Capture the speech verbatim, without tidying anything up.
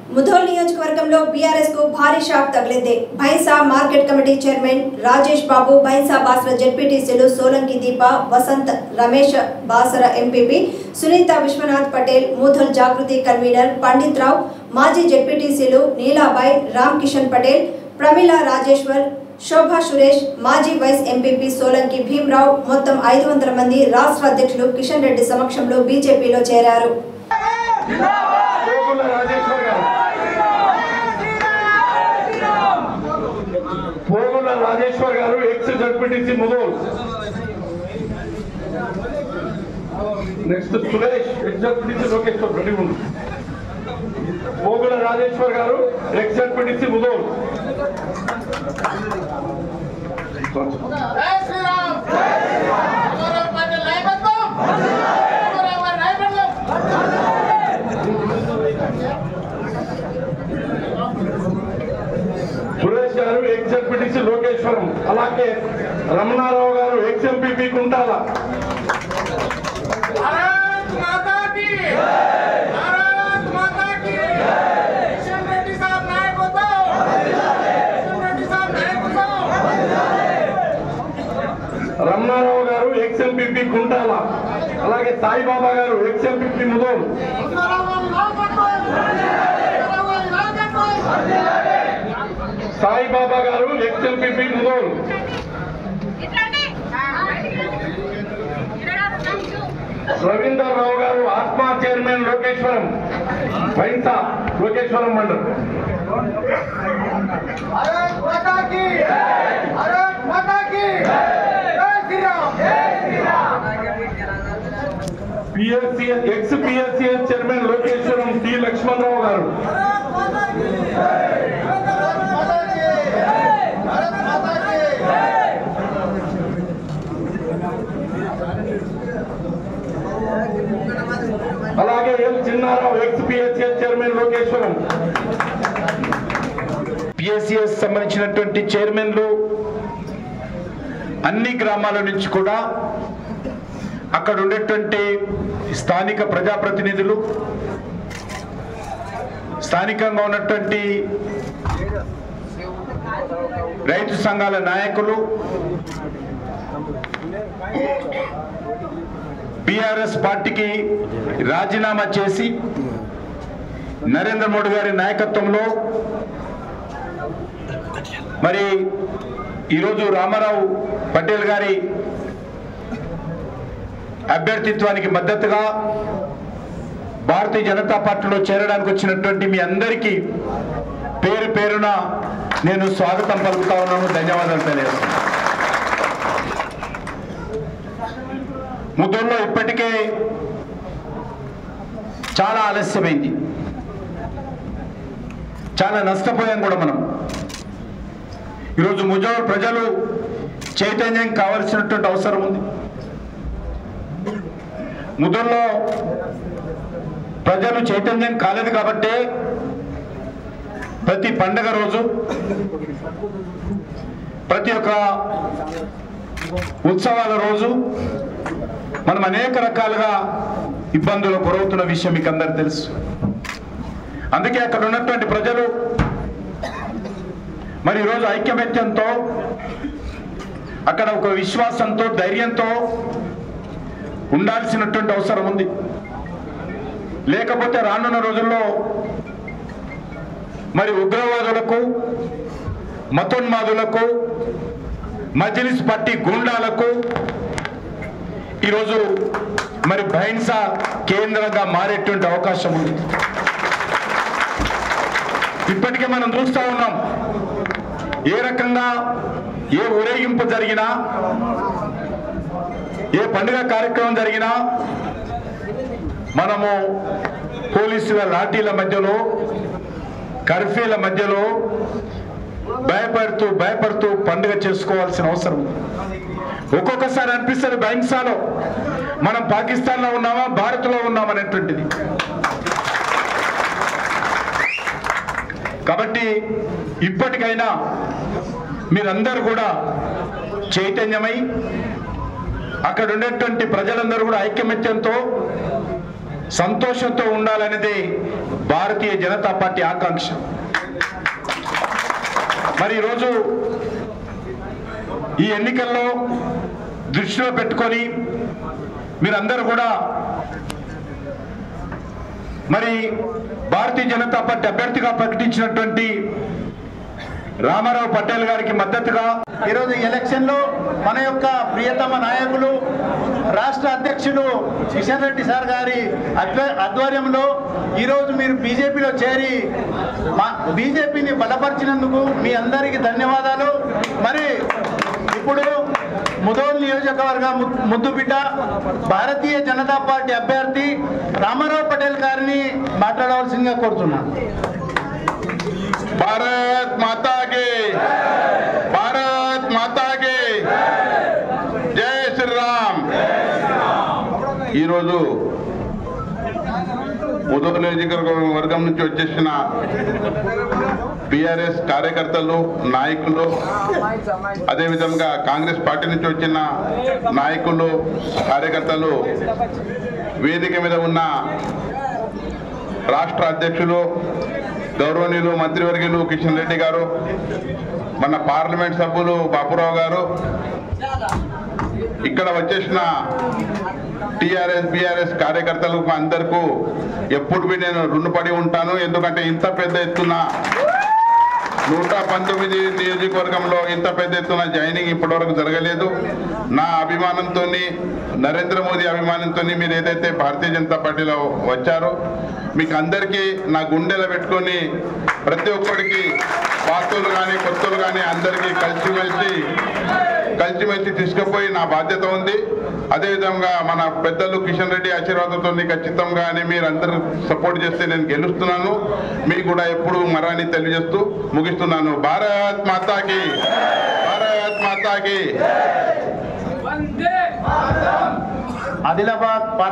ముధోల్ నియోజకవర్గంలో బీఆర్ఎస్ కు భారీ షాక్ తగిలింది. Bhainsa market committee chairman Rajesh Babu, Bhainsa Basara జెడ్పీటీసీలు సోలంకి దీప, వసంత్, రమేష్ బాసర ఎంపీపీ సునీత విశ్వనాథ్ పటేల్, ముధోల్ జాగృతి కన్వీనర్ పండిత్ రావు, మాజీ జెడ్పీటీసీలు నీలాబాయ్, రామ్ కిషన్ పటేల్, ప్రమిళ రాజేశ్వర్, శోభా సురేష్, మాజీ వైస్ ఎంపీపీ సోలంకి భీమరావు మొత్తం ఐదు వందల మంది రాష్ట్ర అధ్యక్షులు కిషన్ రెడ్డి సమక్షంలో బీజేపీలో చేరారు. పోగుల రాజేశ్వర్ గారు ex ZPTC Mudhol. Next Suresh ex ZPTC Lokeshwar Reddy ఉంది. పోగుల రాజేశ్వర్ గారు ఎక్స్ జడ్పీటీసీ ముధోల్. సురేష్ గారు ఎక్స్ జడ్పీటీసీ లోకేశ్వరం, అలాగే రమణారావు గారు ఎక్స్ ఎంపీపీ కుంటాల. రమణారావు గారు ఎక్స్ ఎంపీపీ కుంటాల, అలాగే సాయిబాబా గారు ఎక్స్ ఎంపీపీ ముధోల్. సాయిబాబా గారు ఎక్స్ ఎంపీపీ ముధోల్. రవీందర్ రావు గారు ఆత్మా చైర్మన్ లోకేశ్వరం, భైంసా లోకేశ్వరం మండలం. PSCS ex PSCS chairman Lokeshwaram T Lakshmanrao గారు. అలాగే L Chinnarao ex PSCS chairman Lokeshwaram. PSCS సంబంధించినటువంటి చైర్మన్లు అన్ని గ్రామాల నుంచి కూడా అక్కడ ఉండేటువంటి స్థానిక ప్రజాప్రతినిధులు, స్థానికంగా ఉన్నటువంటి రైతు సంఘాల నాయకులు, బీఆర్ఎస్ పార్టీకి రాజీనామా చేసి నరేంద్ర మోడీ గారి నాయకత్వంలో మరి ఈరోజు రామారావు పటేల్ గారి అభ్యర్థిత్వానికి మద్దతుగా భారతీయ జనతా పార్టీలో చేరడానికి వచ్చినటువంటి మీ అందరికీ పేరు పేరున నేను స్వాగతం పలుకుతా ఉన్నాను, ధన్యవాదాలు తెలియజేస్తున్నాను. ముధోల్లో ఇప్పటికే చాలా ఆలస్యమైంది, చాలా నష్టపోయాం కూడా మనం. ఈరోజు ముధోల్ ప్రజలు చైతన్యం కావాల్సినటువంటి అవసరం ఉంది. ముధోల్లో ప్రజలు చైతన్యం కాలేదు కాబట్టి ప్రతి పండగ రోజు, ప్రతి ఒక్క ఉత్సవాల రోజు మనం అనేక రకాలుగా ఇబ్బందులకు గురవుతున్న విషయం మీకు అందరికీ తెలుసు. అందుకే అక్కడ ఉన్నటువంటి ప్రజలు మరి ఈరోజు ఐక్యమత్యంతో, అక్కడ ఒక విశ్వాసంతో, ధైర్యంతో ఉండాల్సినటువంటి అవసరం ఉంది. లేకపోతే రానున్న రోజుల్లో మరి ఉగ్రవాదులకు, మతోన్మాదులకు, మజ్లిస్ పార్టీ గూండాలకు ఈరోజు మరి భైంసా కేంద్రంగా మారేటువంటి అవకాశం ఉంది. ఇప్పటికే మనం చూస్తూ ఉన్నాం, ఏ రకంగా ఏ ఊరేగింపు జరిగినా, ఏ పండుగ కార్యక్రమం జరిగినా మనము పోలీసుల లాఠీల మధ్యలో, కర్ఫ్యూల మధ్యలో భయపడుతూ భయపడుతూ పండుగ చేసుకోవాల్సిన అవసరం ఉంది. ఒక్కొక్కసారి అనిపిస్తుంది భైంసాలో మనం పాకిస్తాన్లో ఉన్నామా, భారత్లో ఉన్నామనేటువంటిది. కాబట్టి ఇప్పటికైనా మీరందరూ కూడా చైతన్యమై అక్కడ ఉండేటువంటి ప్రజలందరూ కూడా ఐక్యమత్యంతో సంతోషంతో ఉండాలనేది భారతీయ జనతా పార్టీ ఆకాంక్ష. మరి ఈరోజు ఈ ఎన్నికల్లో దృష్టిలో పెట్టుకొని మీరందరూ కూడా మరి భారతీయ జనతా పార్టీ అభ్యర్థిగా ప్రకటించినటువంటి రామారావు పటేల్ గారికి మద్దతుగా ఈరోజు ఎలక్షన్ లో మన యొక్క ప్రియతమ నాయకులు రాష్ట్ర అధ్యక్షులు కిషన్ రెడ్డి సార్ గారి ఆధ్వర్యంలో ఈరోజు మీరు బీజేపీలో చేరి మా బీజేపీని బలపరిచినందుకు మీ అందరికీ ధన్యవాదాలు. మరి ఇప్పుడు ముదోల్ నియోజకవర్గ ముద్దుబిడ్డ భారతీయ జనతా పార్టీ అభ్యర్థి రామారావు పటేల్ గారిని మాట్లాడవలసిందిగా కోరుతున్నాను. భారత్ మాతా కి భారత్ మాతా కి జై శ్రీరామ్. ఈరోజు ముదోల్ నియోజకవర్గం నుంచి వచ్చేసిన బీఆర్ఎస్ కార్యకర్తలు నాయకులు, అదేవిధంగా కాంగ్రెస్ పార్టీ నుంచి వచ్చిన నాయకులు కార్యకర్తలు, వేదిక మీద ఉన్న రాష్ట్ర అధ్యక్షులు గౌరవనీయులు మంత్రివర్యులు కిషన్ రెడ్డి గారు, మన పార్లమెంట్ సభ్యులు బాపురావు గారు, ఇక్కడ వచ్చేసిన టీఆర్ఎస్ బీఆర్ఎస్ కార్యకర్తలకు అందరికీ ఎప్పుడు నేను రుణపడి ఉంటాను. ఎందుకంటే ఇంత పెద్ద ఎత్తున నూట పంతొమ్మిది నియోజకవర్గంలో ఇంత పెద్ద ఎత్తున జాయినింగ్ ఇప్పటివరకు జరగలేదు. నా అభిమానంతో, నరేంద్ర మోదీ అభిమానంతో మీరు ఏదైతే భారతీయ జనతా పార్టీలో వచ్చారో మీకు అందరికీ నా గుండెలో పెట్టుకొని ప్రతి ఒక్కరికి పాత్రలు కానీ కొత్తలు కానీ అందరికీ కలిసిమెలిసి కలిసిమెలిసి తీసుకుపోయి నా బాధ్యత ఉంది. అదేవిధంగా మన పెద్దలు కిషన్ రెడ్డి ఆశీర్వాదంతో ఖచ్చితంగా మీరు అందరూ సపోర్ట్ చేస్తే నేను గెలుస్తున్నాను. మీకు కూడా ఎప్పుడు మరాని తెలియజేస్తూ ముగిస్తున్నాను. భారత్ మాతాకి భారత్ మాతాకి. ఆదిలాబాద్